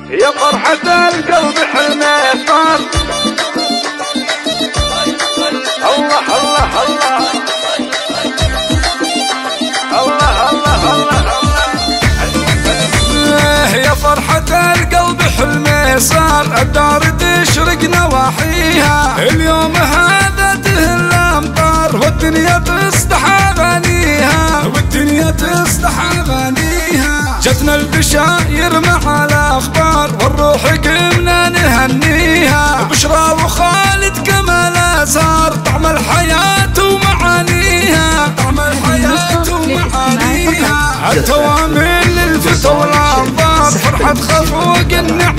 يا فرحة القلب حلمه صار. الله الله الله الله الله الله. يا فرحة القلب حلمه صار، الدار تشرق نواحيها، اليوم هذا تهل الامطار، والدنيا تصدح اغانيها، والدنيا تصدح اغانيها. جتنا البشاير مع الاخبار، والروح قمنا نهنيها، بشرى وخالد كمال ازهار، طعم الحياة ومعانيها، طعم الحياة ومعانيها. التوامل للفتى والانظار، فرحة خفوق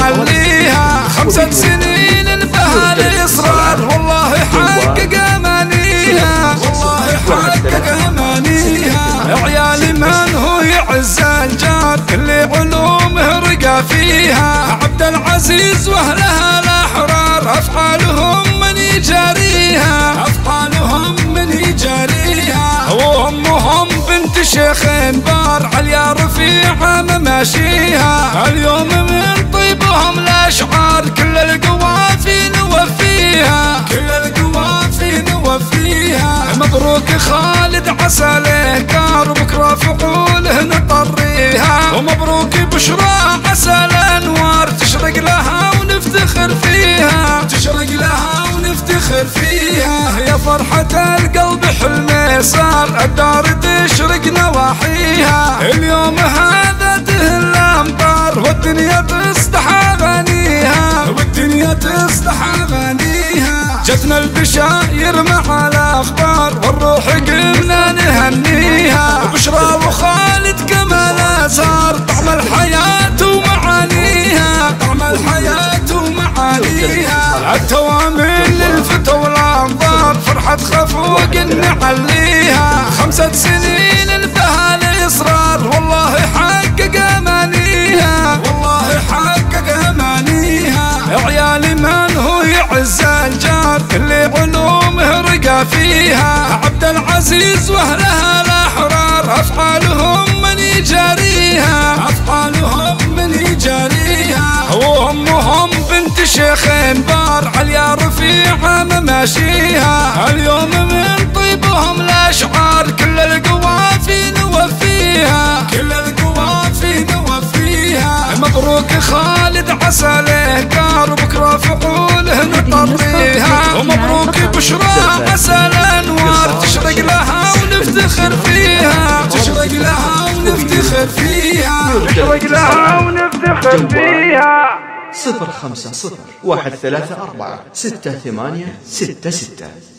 نعليها، 5 سنين انتهى الاصرار، والله حقق امانيها، والله حقق امانيها. عيالي من هو يعز الجار، اللي علومه رقى فيها، عبد العزيز واهلها الاحرار، افعالهم من يجاريها، افعالهم من يجاريها. وامهم بنت شيخ بار، عليا رفيعه مماشيها، اليوم من طيبهم الاشعار، كل القوافي نوفيها، كل القوافي نوفيها. مبروك خالد عسى له كار، وبكره فعوله نطريها، ومبروك بشرى عسى الانوار، تشرق لها ونفتخر فيها، تشرق لها ونفتخر فيها. يا فرحة القلب حلمه صار، الدار تشرق نواحيها، اليوم هذا تهل الامطار، والدنيا تصدح اغانيها، والدنيا تصدح اغانيها. جتنا البشاير مع الاخبار، والروح قمنا نهنيها، بشرى وخالد كمال ازهار، طعم الحياة ومعانيها، طعم الحياة ومعانيها. التوامل للفتى والانظار، فرحة خفوق نعليها، 5 سنين انتهى الاصرار، والله حقق امانيها، والله حقق امانيها. عيالي من هو يعز الجار، اللي علومه رقى فيها، عبد العزيز واهلها الاحرار، افعالهم من يجاريها، افعالهم من يجاريها. وامهم بنت شيخ بار، عليا رفيعه مماشيها، اليوم من طيبهم الاشعار، كل القوافي نوفيها، كل القوافي نوفيها. مبروك خالد عسى له كار، وبكره فعوله نطريها، ومبروك بشرى عسى الانوار، تشرق لها ونفتخر فيها، تشرق لها ونفتخر فيها، تشرق لها ونفتخر فيها. 050 134 6866